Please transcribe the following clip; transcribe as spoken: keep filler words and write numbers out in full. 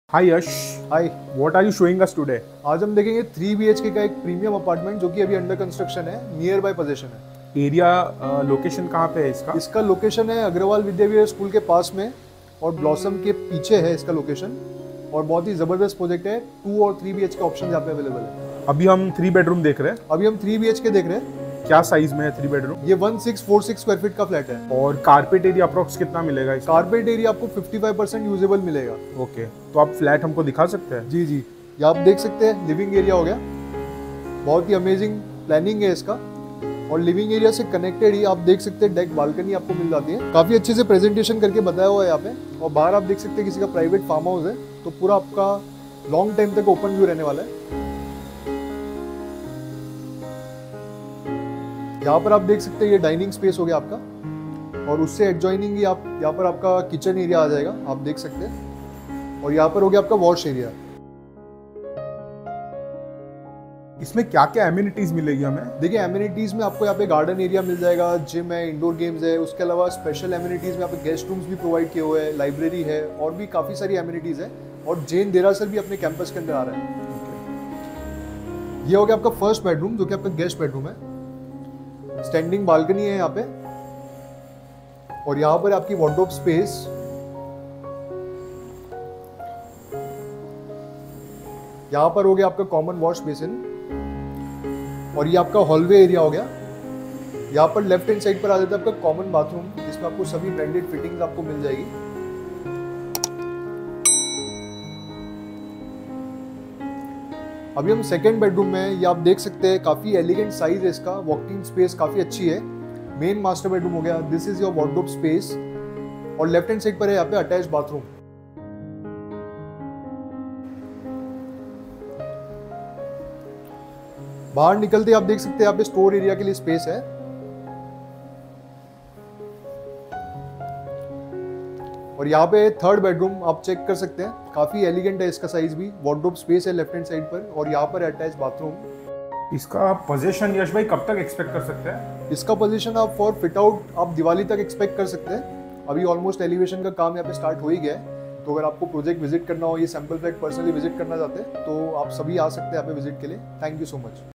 Hi Yash, hi. What are you showing us today? आज हम देखेंगे थ्री बी एच के का एक प्रीमियम अपार्टमेंट जो कि अभी अंडर कंस्ट्रक्शन है, नियर बाय पोजीशन है। एरिया लोकेशन कहाँ पे है इसका? इसका लोकेशन है अग्रवाल विद्याविहार स्कूल के पास में और ब्लॉसम के पीछे है इसका लोकेशन। और बहुत ही जबरदस्त प्रोजेक्ट है। टू और three B H K option यहाँ पे अवेलेबल है। अभी हम थ्री बेडरूम देख रहे हैं। अभी हम थ्री बी एच के देख रहे हैं। क्या साइज में है थ्री बेडरूम? ये one six four six square feet का फ्लैट है। और कारपेट एरिया अप्रोक्स कितना मिलेगा इसका? कारपेट एरिया आपको फिफ्टी फाइव परसेंट यूजेबल मिलेगा। ओके, तो आप फ्लैट हमको दिखा सकते हैं? जी जी, ये आप देख सकते हैं लिविंग एरिया हो गया। बहुत ही अमेजिंग प्लानिंग है इसका। और लिविंग एरिया से कनेक्टेड ही आप देख सकते हैं डेक बालकनी आपको मिल जाती है। काफी अच्छे से प्रेजेंटेशन करके बताया हुआ है यहाँ पे। और बाहर आप देख सकते हैं किसी का प्राइवेट फार्म हाउस है, तो पूरा आपका लॉन्ग टाइम तक ओपन व्यू रहने वाला है। यहाँ पर आप देख सकते हैं ये डाइनिंग स्पेस हो गया आपका। और उससे एडजॉइनिंग ही आप यहाँ पर आपका किचन एरिया आ जाएगा, आप देख सकते हैं। और यहाँ पर हो गया आपका वॉश एरिया। इसमें क्या क्या एमिनिटीज मिलेगी हमें? देखिए, एमिनिटीज में आपको यहाँ पे गार्डन एरिया मिल जाएगा, जिम है, इंडोर गेम्स है। उसके अलावा स्पेशल एमिनिटीज में यहाँ पे गेस्ट रूम्स भी प्रोवाइड किए हुए हैं, लाइब्रेरी है और भी काफ़ी सारी एमिनिटीज है। और जैन देरासर भी अपने कैंपस के अंदर आ रहा है। ये हो गया आपका फर्स्ट बेडरूम जो कि आपका गेस्ट बेडरूम है। स्टैंडिंग बालकनी है यहाँ पे। और यहाँ पर आपकी वार्डरोब स्पेस। यहाँ पर हो गया आपका कॉमन वॉश बेसिन। और ये आपका हॉलवे एरिया हो गया। यहाँ पर लेफ्ट हैंड साइड पर आ जाता है आपका कॉमन बाथरूम, जिसमें आपको सभी ब्रांडेड फिटिंग्स आपको मिल जाएगी। अभी हम सेकंड बेडरूम में, ये आप देख सकते हैं काफी एलिगेंट साइज है इसका। वॉकिंग स्पेस काफी अच्छी है। मेन मास्टर बेडरूम हो गया। This is your wardrobe space. और लेफ्ट हैंड साइड पर है यहाँ पे अटैच बाथरूम। बाहर निकलते आप देख सकते हैं यहाँ पे स्टोर एरिया के लिए स्पेस है। और यहाँ पे थर्ड बेडरूम आप चेक कर सकते हैं, काफी एलिगेंट है इसका साइज भी। वार्डरोब स्पेस है लेफ्ट हैंड साइड पर। और यहाँ पर अटैच बाथरूम। इसका पोजीशन यश भाई कब तक एक्सपेक्ट कर सकते हैं? इसका पोजीशन आप फॉर फिट आउट आप दिवाली तक एक्सपेक्ट कर सकते हैं। अभी ऑलमोस्ट एलिवेशन का काम यहाँ पे स्टार्ट हो ही गया है। तो अगर आपको प्रोजेक्ट विजिट करना हो, ये सैंपल फ्लैट पर्सनली विजिट करना चाहते हैं, तो आप सभी आ सकते हैं यहाँ पे विजिट के लिए। Thank you so much.